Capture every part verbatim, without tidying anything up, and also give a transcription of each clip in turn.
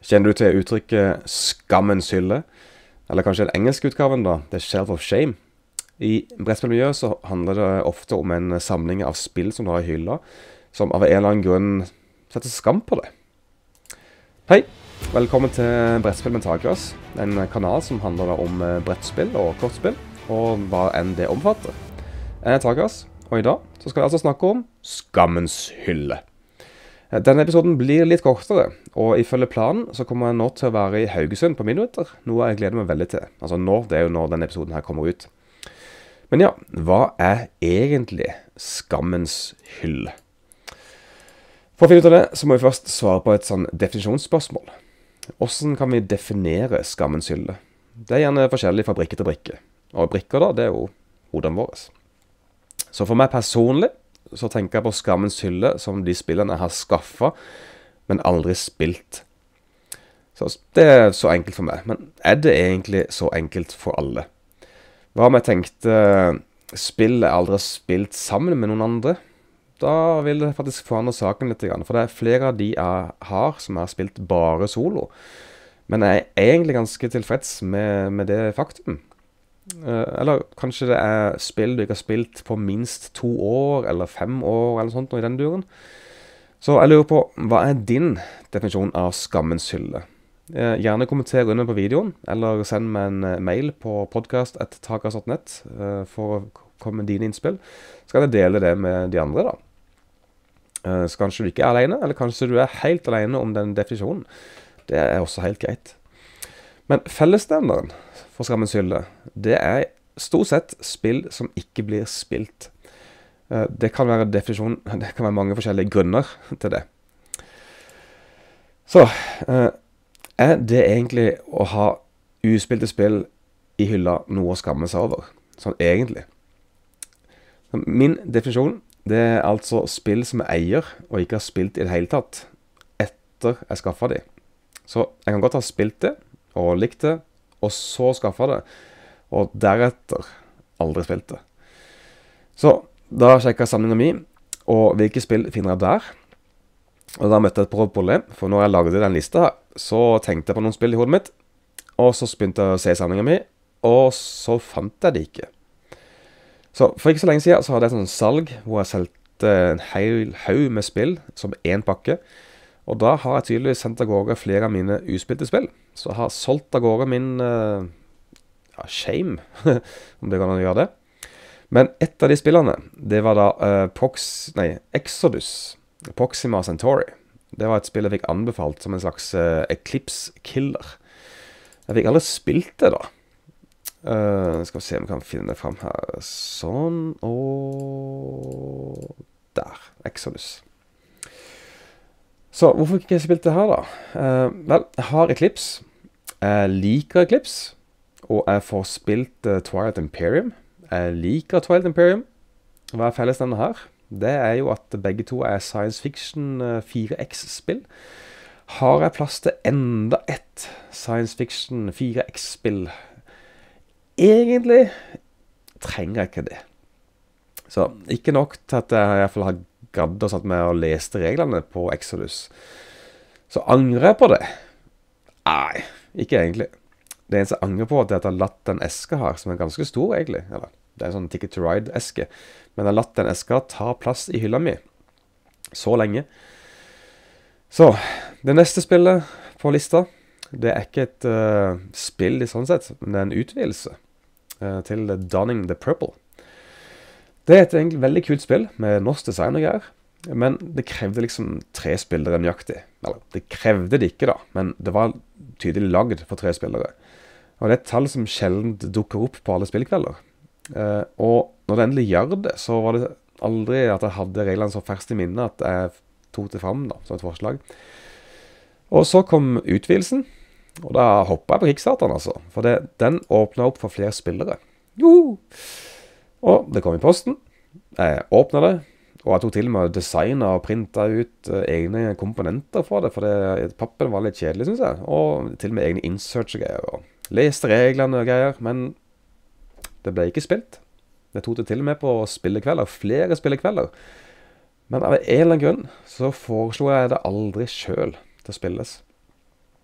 Kjenner du til uttrykket skammens hylle? Eller kanskje den engelske utgaven da, The Shelf of Shame. I brettspillmiljøet så handler det ofte om en samling av spill som du har i hylla, som av en eller annen grunn setter skam på det. Hei, velkommen til Brettspill med Takras, en kanal som handler om brettspill og kortspill, og hva enn det omfatter. Jeg er Takras, og i dag så skal vi altså snakke om skammens hylle. Denne episoden blir litt kortere, og ifølge planen så kommer jeg nå til å være i Haugesund på minutter, noe jeg gleder meg veldig til. Altså nå, det er jo når denne episoden her kommer ut. Men ja, hva er egentlig skammens hylle? For å finne ut av det, så må vi først svare på et sånn definisjonsspørsmål. Hvordan kan vi definere skammens hylle? Det er gjerne forskjellig fra brikke til brikke. Og brikker da, det er jo hodene våre. Så for meg personlig, så tenker jeg på skammens hylle som de spillene jeg har skaffet, men aldri spilt. Så det er så enkelt for meg. Men er det egentlig så enkelt for alle? Hva om jeg tenkte spill jeg aldri har spilt sammen med noen andre? Da vil det faktisk forandre saken litt, for det er flere av de jeg har som har spilt bare solo. Men jeg er egentlig ganske tilfreds med, med det faktum. Eller kanskje det er spill du ikke har spilt på minst to år, eller fem år, eller sånt noe i den duren. Så jeg lurer på, hva er din definisjon av skammens hylle? Gjerne kommenter under på videoen, eller send meg en mail på podcast at takras punktum net for å komme med dine innspill. Så kan jeg dele det med de andre da. Så kanskje du ikke er alene, eller kanskje du er helt alene om den definisjonen. Det er også helt greit. Men fellesnevneren for skammens hylle, det er stort sett spill som ikke blir spilt. Det kan være definisjon, det kan være mange forskjellige grunner til det. Så, er det egentlig å ha uspilte spill i hylla noe å skamme seg over? Sånn egentlig. Min definisjon, det er altså spill som jeg eier og ikke har spilt i det hele tatt etter jeg skaffet de. Så jeg kan godt ha spilt det og likt det, og så skaffet det, og deretter aldri spilt det. Så da sjekket jeg samlingen min, og hvilke spill finner jeg der? Og da møtte jeg et problem, for når jeg lagde den lista her, så tenkte jeg på noen spill i hodet mitt, og så begynte jeg å se samlingen min, og så fant jeg det ikke. Så for ikke så lenge siden så hadde jeg et sånt salg, hvor jeg solgte en hel haug med spill, som en pakke, og da har jeg tydeligvis sendt av gårde flere av mine uspilte spill. Så jeg har solgt av gårde min uh, ja, shame, om det kan gjøre det. Men et av de spillene, det var da uh, Prox, nei, Exodus, Proxima Centauri. Det var et spill jeg fikk anbefalt som en slags uh, Eclipse Killer. Jeg fikk aldri spilt det da. Uh, skal vi se om vi kan finne det frem her. Sånn, og der, Exodus. Så hvorfor ikke jeg spilt det her da? Uh, vel, jeg har Eclipse, jeg liker Eclipse, og jeg får spilt uh, Twilight Imperium. Jeg liker Twilight Imperium. Hva er fellesnevnet her? Det er jo at begge to er science fiction uh, fire X-spill. Har jeg plass til enda et science fiction fire X-spill? Egentlig trenger jeg ikke det. Så ikke nok til at jeg i hvert fall har gadd og satt med og leste reglene på Exodus. Så angrer jeg på det? Nei, ikke egentlig. Det eneste jeg angrer på er at jeg har latt den eska her, som er ganske stor egentlig. Eller, det er en sånn Ticket to Ride-eske. Men jeg har latt den eska ta plass i hylla mi så lenge. Så, det neste spillet på lista, det er ikke et uh, spill i sånn sett, men det er en utvidelse uh, til Donning the Purple. Det er et egentlig veldig kult spill med norsk design og greier, men det krevde liksom tre spillere nøyaktig. Eller, det krevde det ikke da, men det var tydelig lagd for tre spillere. Og det er et tall som sjelden dukker opp på alle spillkvelder. Eh, og når det endelig gjør det, så var det aldri at jeg hadde reglene så ferskt i minnet at jeg tok det frem da, som et forslag. Og så kom utvidelsen, og da hoppet jeg på Kickstarteren altså, for det, den åpnet opp for flere spillere. Joho! Og det kom i posten, jeg åpnet det, og jeg tok til med å designe og printe ut uh, egne komponenter for det, for det, pappen var litt kjedelig, synes jeg, og til og med egne inserts og greier, og leste reglene og greier, men det ble ikke spilt. Det tok det til og med på spillekvelder, flere spillekvelder, men av en eller annen grunn så foreslo jeg det aldri selv til å spilles.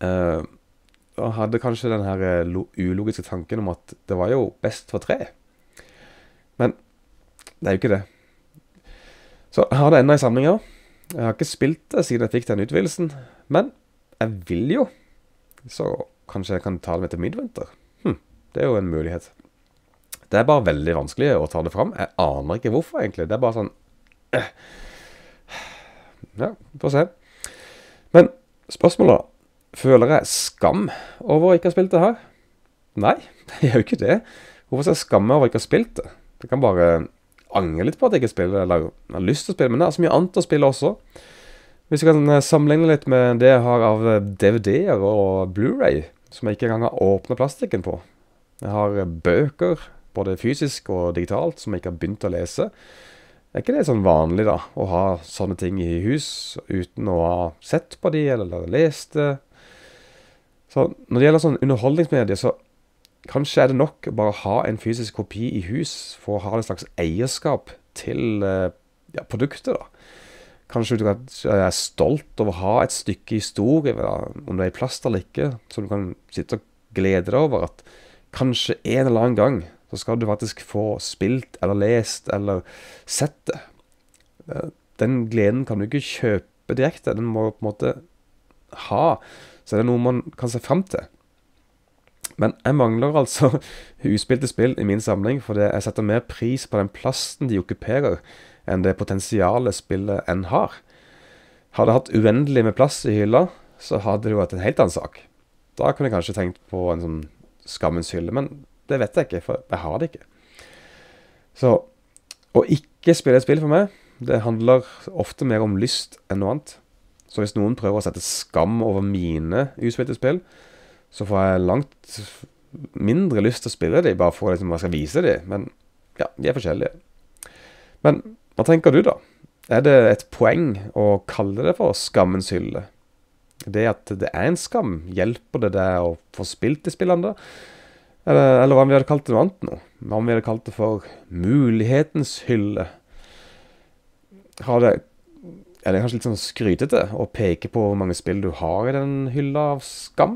Uh, og hadde kanskje den her ulogiske tanken om at det var jo best for tre. Men det er jo ikke det. Så jeg har det enda i samlinger. Jeg har ikke spilt det siden jeg fikk den utvidelsen, men jeg vil jo. Så kanskje jeg kan ta det med til Midwinter. Hm, det er jo en mulighet. Det er bare veldig vanskelig å ta det fram. Jeg aner ikke hvorfor egentlig. Det er bare sånn... Øh. Ja, få se. Men spørsmålet da. Føler jeg skam over å ikke ha spilt det her? Nei, jeg gjør jo ikke det. Hvorfor skal jeg skamme over å ikke ha spilt det? Jeg kan bare angre litt på at jeg ikke spiller, eller har lyst til å spille, men det er så mye annet å spille også. Hvis jeg kan sammenligne litt med det jeg har av D V D-er og Blu-ray, som jeg ikke engang har åpnet plastikken på. Jeg har bøker, både fysisk og digitalt, som jeg ikke har begynt å lese. Er ikke det sånn vanlig da, å ha sånne ting i hus, uten å ha sett på de, eller lest det? Så når det gjelder sånn underholdningsmedier, så kanskje er det nok bare å ha en fysisk kopi i hus for å ha en slags eierskap til ja, produktet da. Kanskje du er stolt over å ha et stykke historie, da, om det er i plast eller ikke, så du kan sitte og glede deg over at kanskje en eller annen gang så skal du faktisk få spilt eller lest eller sett det. Den gleden kan du ikke kjøpe direkte, den må du på en måte ha. Så det er noe man kan se frem til. Men jeg mangler altså uspilte spill i min samling, fordi jeg setter mer pris på den plassen de okkuperer, enn det potensialet spillet enn har. Hadde jeg hatt uendelig med plass i hylla, så hadde det jo vært en helt annen sak. Da kunne jeg kanskje tenkt på en sånn skammens hylle, men det vet jeg ikke, for jeg har det ikke. Så å ikke spille et spill for meg, det handler ofte mer om lyst enn noe annet. Så hvis noen prøver å sette skam over mine uspilte spill, så får jeg langt mindre lyst til å spille de, bare for liksom, jeg skal vise de. Men ja, de er forskjellige. Men hva tenker du da? Er det et poeng å kalle det for skammens hylle? Det at det er en skam, hjelper det deg å få spilt de spillene da? Eller, eller hva om vi hadde kalt det noe annet nå? Hva om vi hadde kalt det for mulighetens hylle? Har det... Er det kanskje litt sånn skrytete å peke på hvor mange spill du har i den hylla av skam?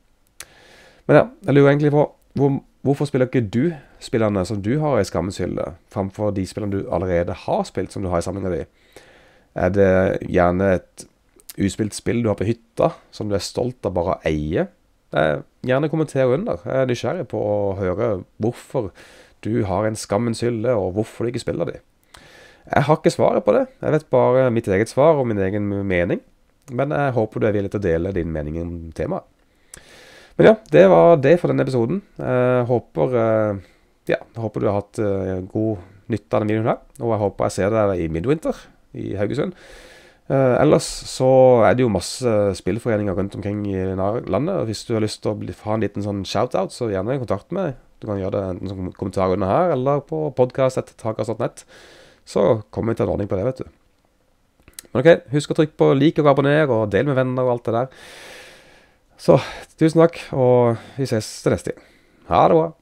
Men ja, jeg lurer egentlig på hvor, hvorfor spiller ikke du spillene som du har i skammens hylle, framfor de spillene du allerede har spilt som du har i samlingen di? Er det gjerne et uspilt spill du har på hytta, som du er stolt av bare å eie? Jeg gjerne kommentere under. Jeg er nysgjerrig på å høre hvorfor du har en skammens hylle, og hvorfor du ikke spiller de. Jeg har ikke svaret på det. Jeg vet bare mitt eget svar og min egen mening. Men jeg håper du er villig til å dele din mening om temaet. Men ja, det var det for denne episoden. Jeg håper, ja, jeg håper du har hatt god nytte av den videoen her. Og jeg håper jeg ser deg i Midwinter i Haugesund. Ellers så er det jo masse spillforeninger rundt omkring i landet. Hvis du har lyst til å ha en liten sånn shoutout, så gjerne kontakt med meg. Du kan gjøre det enten som kommentar under her, eller på podcast at takas punkt net. Så kommer vi til en ordning på det, vet du. Men ok, husk å trykke på like og abonnere, og del med venner og alt det der. Så, tusen takk, og vi ses til neste gang. Ha det bra!